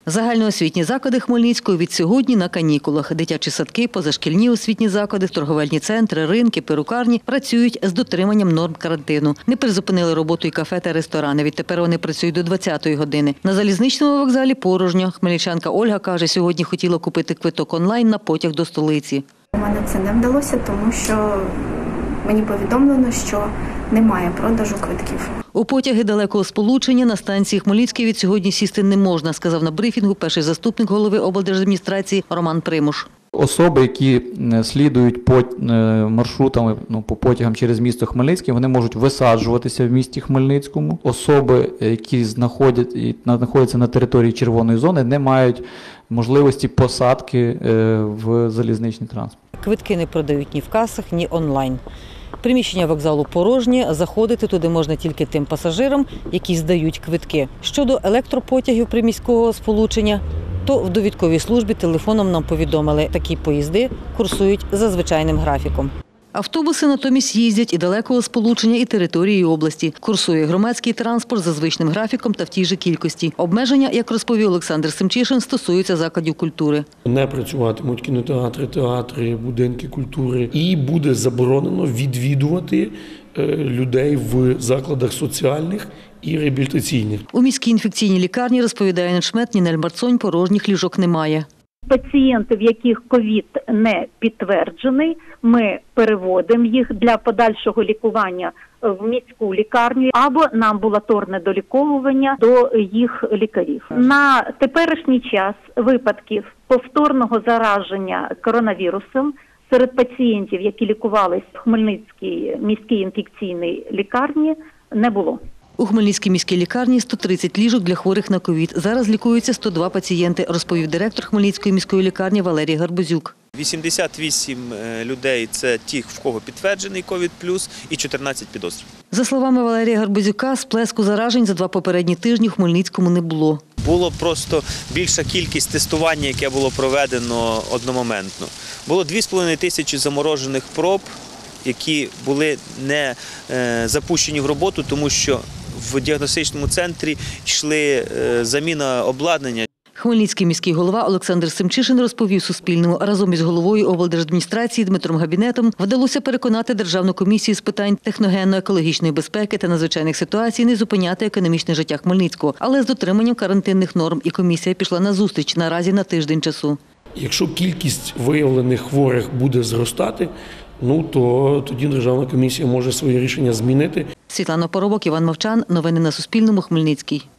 Загальноосвітні заклади Хмельницького від сьогодні на канікулах. Дитячі садки, позашкільні освітні заклади, торговельні центри, ринки, перукарні працюють з дотриманням норм карантину. Не призупинили роботу і кафе та ресторани. Відтепер вони працюють до 20-ї години. На залізничному вокзалі порожньо. Хмельничанка Ольга каже, сьогодні хотіла купити квиток онлайн на потяг до столиці. У мене це не вдалося, тому що мені повідомлено, що немає продажу квитків. У потяги далекого сполучення на станції Хмельницький від сьогодні сісти не можна, сказав на брифінгу перший заступник голови облдержадміністрації Роман Примуш. Особи, які слідують по маршрутам, по потягам через місто Хмельницький, вони можуть висаджуватися в місті Хмельницькому. Особи, які знаходяться на території червоної зони, не мають можливості посадки в залізничний транспорт. Квитки не продають ні в касах, ні онлайн. Приміщення вокзалу порожнє, заходити туди можна тільки тим пасажирам, які здають квитки. Щодо електропотягів приміського сполучення, то в довідковій службі телефоном нам повідомили, такі поїзди курсують за звичайним графіком. Автобуси натомість їздять і далекого сполучення, і території області. Курсує громадський транспорт за звичним графіком та в тій же кількості. Обмеження, як розповів Олександр Семчишин, стосуються закладів культури. Не працюватимуть кінотеатри, театри, будинки культури. І буде заборонено відвідувати людей в закладах соціальних і реабілітаційних. У міській інфекційній лікарні, розповідає начмет Нінель Марцонь, порожніх ліжок немає. Пацієнти, в яких ковід не підтверджений, ми переводимо їх для подальшого лікування в міську лікарню або на амбулаторне доліковування до їх лікарів. На теперішній час випадків повторного зараження коронавірусом серед пацієнтів, які лікувалися в Хмельницькій міській інфекційній лікарні, не було. У Хмельницькій міській лікарні 130 ліжок для хворих на ковід. Зараз лікуються 102 пацієнти, розповів директор Хмельницької міської лікарні Валерій Гарбузюк. 88 людей – це ті, в кого підтверджений ковід плюс, і 14 підозр. За словами Валерія Гарбузюка, сплеску заражень за 2 попередні тижні в Хмельницькому не було. Було просто більша кількість тестування, яке було проведено одномоментно. Було 2,5 тисячі заморожених проб, які були не запущені в роботу, тому що в діагностичному центрі йшли заміна обладнання. Хмельницький міський голова Олександр Семчишин розповів Суспільному, разом із головою облдержадміністрації Дмитром Габінетом вдалося переконати Державну комісію з питань техногенно-екологічної безпеки та надзвичайних ситуацій не зупиняти економічне життя Хмельницького, але з дотриманням карантинних норм. І комісія пішла на зустріч наразі на тиждень часу. Якщо кількість виявлених хворих буде зростати, то тоді Державна комісія може своє рішення змінити. Світлана Поробок, Іван Мовчан. Новини на Суспільному. Хмельницький.